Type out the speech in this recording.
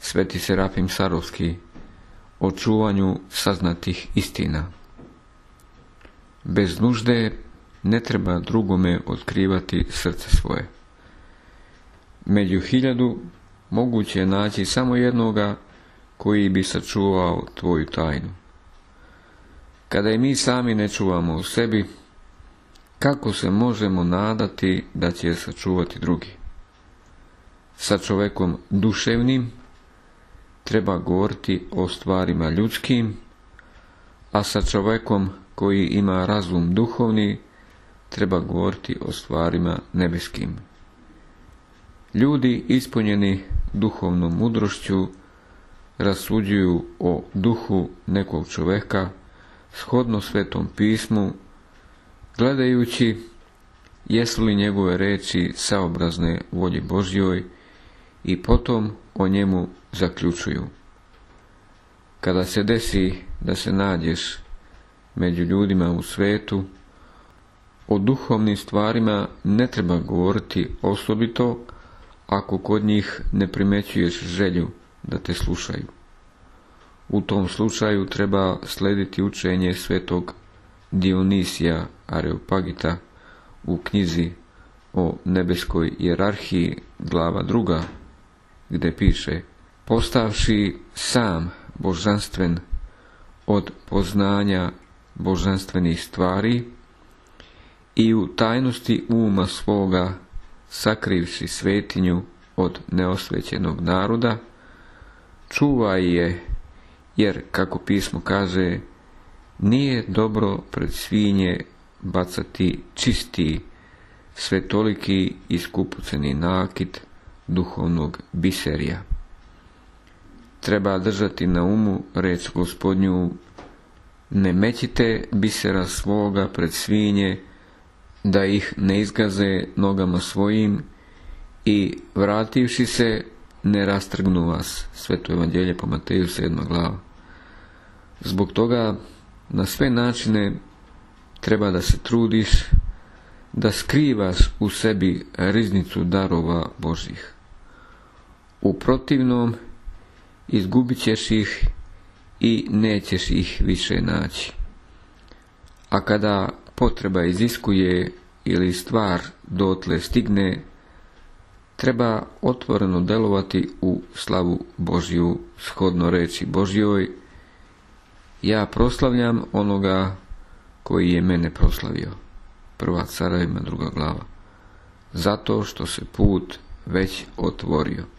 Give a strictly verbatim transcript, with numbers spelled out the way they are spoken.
Sveti Serafim Sarovski o čuvanju saznatih istina. Bez nužde ne treba drugome otkrivati srce svoje. Među hiljadu moguće je naći samo jednoga koji bi sačuvao tvoju tajnu. Kada i mi sami ne čuvamo u sebi, kako se možemo nadati da će je sačuvati drugi? Sa čovekom duševnim treba govoriti o stvarima ljudskim, a sa čovekom koji ima razum duhovni treba govoriti o stvarima nebeskim. Ljudi ispunjeni duhovnom mudrošću rasuđuju o duhu nekog čoveka shodno Svetom pismu, gledajući jesu li njegove reči saobrazne volji Božjoj i potom o njemu zaključuju. Kada se desi da se nađeš među ljudima u svetu, o duhovnim stvarima ne treba govoriti osobito ako kod njih ne primećuješ želju da te slušaju. U tom slučaju treba slediti učenje svetog Dionisija Areopagita u knjizi o nebeskoj hijerarhiji, glava druga, gdje piše: postavši sam božanstven od poznanja božanstvenih stvari i u tajnosti uma svoga sakrivši svetinju od neosvećenog naroda, čuvaj je, jer, kako pismo kaže, nije dobro pred svinje bacati čisti, svetoliki i skupoceni nakit duhovnog biserija. Treba držati na umu reč Gospodnju: ne mećite bisera svoga pred svinje, da ih ne izgaze nogama svojim i vrativši se ne rastrgnu vas. Sveto evanđelje po Mateju sedma glava. Zbog toga na sve načine treba da se trudiš da skrivaš u sebi riznicu darova Božjih. U protivnom izgubit ćeš ih i nećeš ih više naći. A kada potreba iziskuje ili stvar dotle stigne, treba otvoreno delovati u slavu Božju, shodno reči Božjoj: ja proslavljam onoga koji je mene proslavio. Prva Carevima druga glava. Zato što se put već otvorio.